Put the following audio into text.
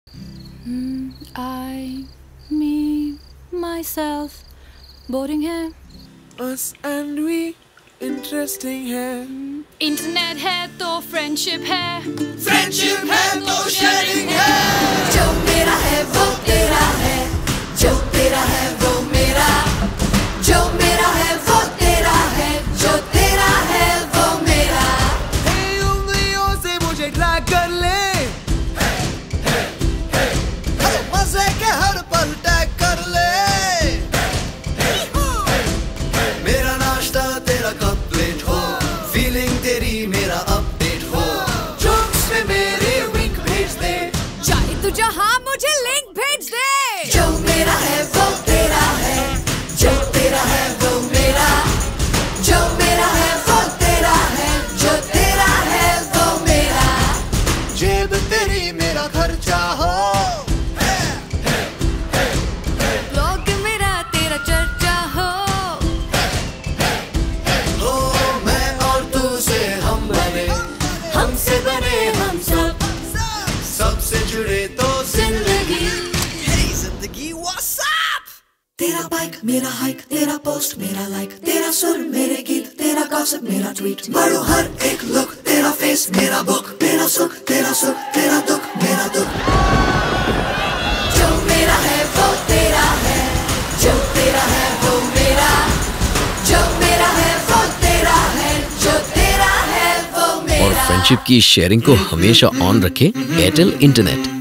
I, me, myself, boring है. Us and we, interesting है. Internet है तो फ्रेंडशिप है. फ्रेंडशिप है तो शेयरिंग है. जो मेरा है वो तेरा है, जो तेरा है वो मेरा, जो मेरा है वो तेरा है, जो तेरा है वो मेरा. उंगलियों से मुझे ड्रैग कर ले. मजे के हर पल टैग कर ले. मेरा नाश्ता तेरा कंप्लीट हो, फीलिंग तेरी मेरा अपडेट हो. जोक्स में मेरे विंक भेज दे. चाहे तू जहां मुझे लिंक भेज दे. जो मेरा है वो तेरा है, जो तेरा है वो मेरा, जो मेरा है वो तेरा है, जो तेरा है वो मेरा. जेब तेरी मेरा खर्चा हो. ब्लॉग मेरा तेरा चर्चा हो. हो मैं और तू से हम बने, हमसे बने हम सब, सबसे जुड़े तो जिंदगी. जिंदगी what's up? तेरा बाइक मेरा हाइक, तेरा पोस्ट मेरा लाइक, तेरा सुर मेरे गीत, तेरा गॉसिप मेरा ट्वीट. मारो हर एक लुक, तेरा फेस मेरा बुक, तेरा सुख, तेरा दुख मेरा दुख. जो मेरा है वो तेरा है, जो तेरा है वो मेरा, जो मेरा है वो तेरा है, जो तेरा है वो मेरा. और फ्रेंडशिप की शेयरिंग को हमेशा ऑन रखें एयरटेल इंटरनेट.